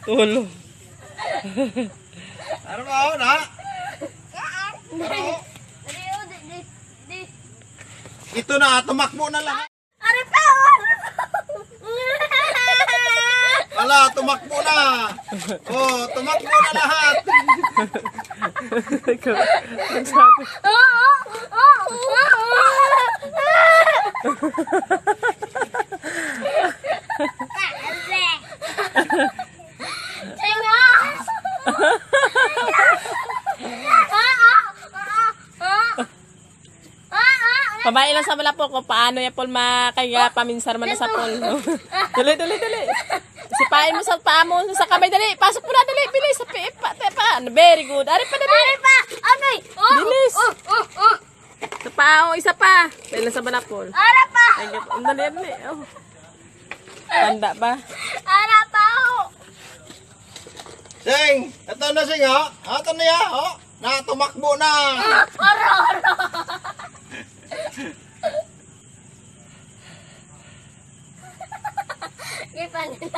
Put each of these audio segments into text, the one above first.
Ulo. Ano ba na? Ito na, tumakbo na lahat. Ano pa? Wala, tumakbo na. Oh, tumakbo na lahat. Pabain lang sa malapol kung paano yan Paul makaya paminsar man na sa Paul. Dali. Sipain mo sa paa mo sa kamay dali. Pasok mo na dali. Bilis sa pa. Very good. Ari pa dali. Anay. Bilis. Sa paa o isa pa. Pabain lang sa malapol. Ara pa. Dali. Oh. Tanda ba? Ara pa. Sing, ito na sing ha. Ito na ya. Oh, na tumakbo na. Ara. Gipan nila.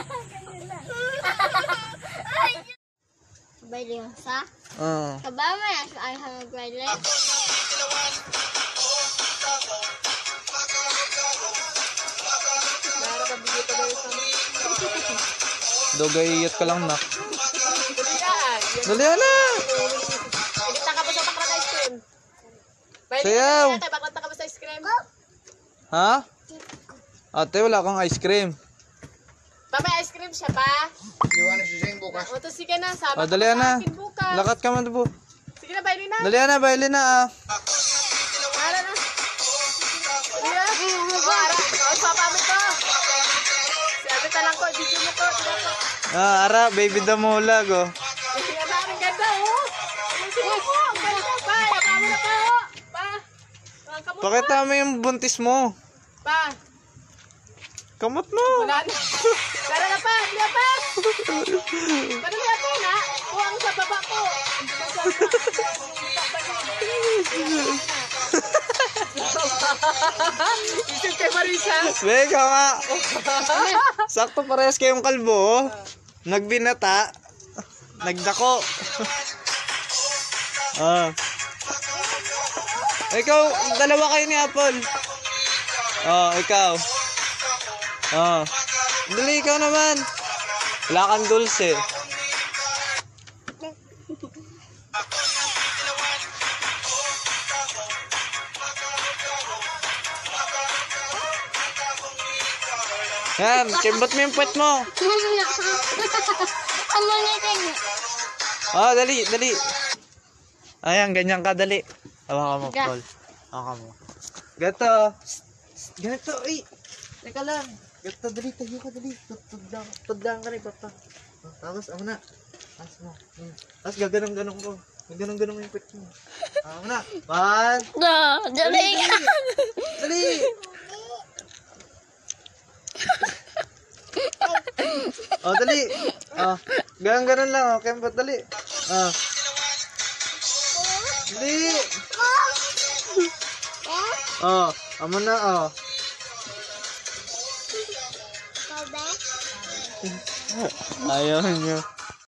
Baili yung sa? Kabama ya sa ay hang baili. Dogayot ka lang nak. Dali na. Kita ka pa sa takra ice cream. Sayaw. Bakit ka pa sa ice cream? Ha? Ate, wala kang ice cream. Pa may ice cream siya pa. Iwan na si Sing bukas. O to sige na, sama O, dali na. bukas. Lakat ka man po. Sige na, baili na. Dali na, baili na ah. Ara na. Ara, papa mo to. Sabi ta lang ko, video mo ko. Ara, baby damulag oh. Sige na, ang ganda oh. Sige po, ang ganda pa. Yakamo na pa oh. Pa. Pakita mo yung buntis mo. Pa. Kamot mo. Wala na. Tara na pa, liya pa. Paano liya pa na? Kuwang sa baba ko. Isip kay Marisa. Beka nga. Sakto parehas kayong kalbo oh. Nagbinata. Nagdako. Ikaw, dalawa kayo ni Apple. Ikaw. Dali, ikaw naman. Wala kang dulce. Yan, kimbot mo yung puwet mo. Dali. Ayan, ganyan ka, dali. Hawakan mo, Paul. Hawakan mo. Ganito, ay. Teka lang. Ganito, dali, tayo ka, dali. Tudlang ka rin, papa. Tapos, ako na. Tapos mo. Tapos, gaganong-ganong ko. Gaganong-ganong yung puwet mo. Ako na. One. Dali. Dali. Dali. Ganon lang, kembot, dali. Dali. Amo na, Ayaw niyo.